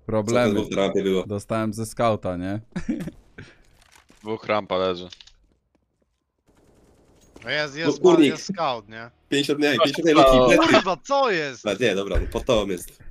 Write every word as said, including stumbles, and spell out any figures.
Problemy. Co to w rampie było? Dostałem ze skauta, nie? Dwóch rampa leży. No jest, No, jest, kurnik. jest scout, nie? pięćdziesiąt mniej, pięćdziesiąt mniej Luki, plecy. Kurwa, co jest? A, nie, dobra, no pod tobą jest.